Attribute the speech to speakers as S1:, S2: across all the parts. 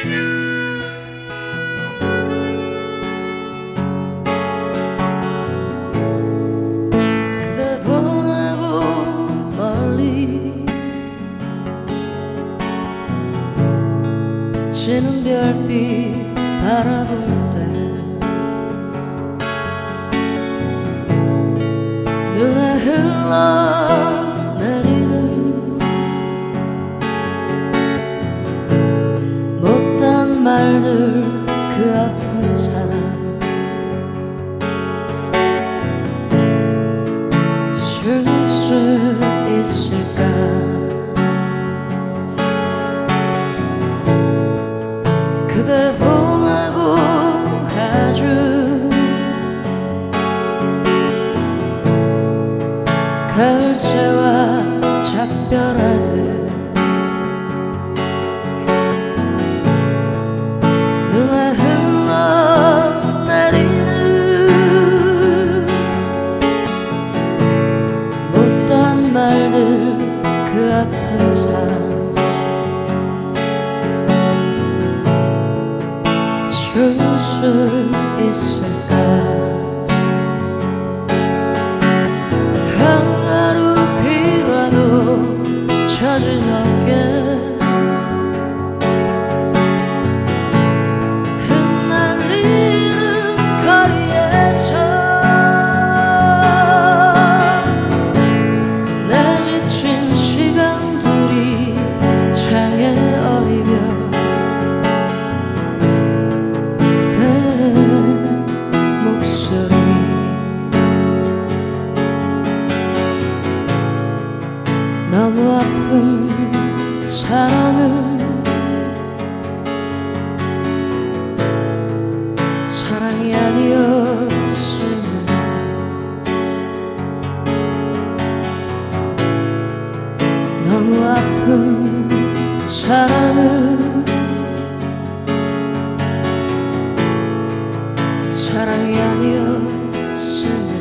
S1: 그대 보내고 멀리 지는 별빛 바라볼 때 눈에 흘러내리는 못한 말들 그 아픈 사랑 줄 수 있을까. 그대 보내고 아주 가을새와 작별하듯 눈에 흘러내리는 못한 말들 그 아픈 사랑 줄 수 있을까. 하루비라도 젖은 어깨 흩날리는 거리에서 내 지친 시간들이 창에 어리며 목소리 너무 아픈 사랑은 사랑이 아니었으면 너무 아픈 사랑은 사랑이 아니었으면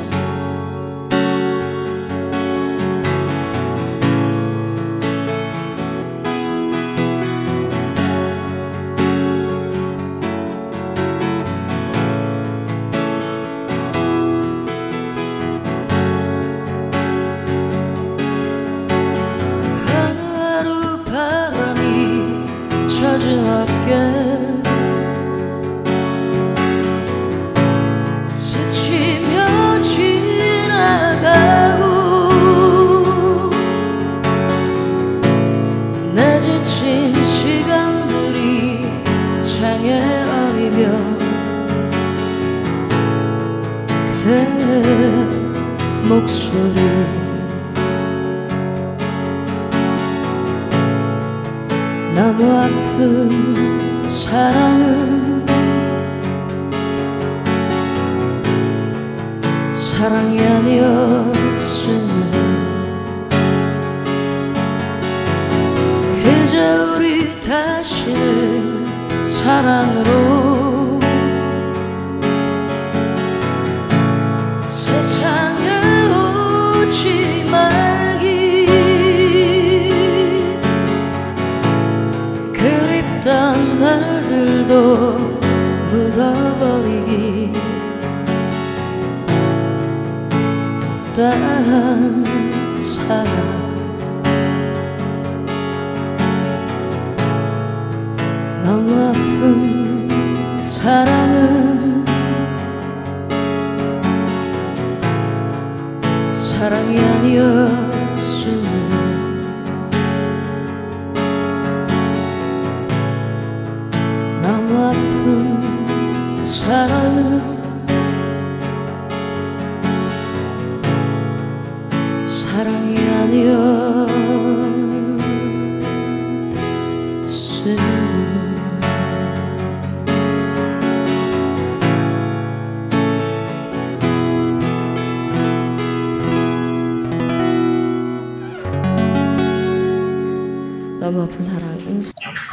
S1: 하루 바람이 젖은 어깨 스치며 지나가고 내 지친 시간들이 창에 어리며 그대 목소리 너무 아픈 사랑은 사랑이 아니었으면 이제 우리 다시는 사랑으로 세상에 오지 말기. 그립단 말들도 묻어버리기. 못다한 사랑 너무 아픈 사랑은 사랑이 아니었으면 너무 아픈 사랑은 사랑이 아니었으면 너무 아픈 사랑.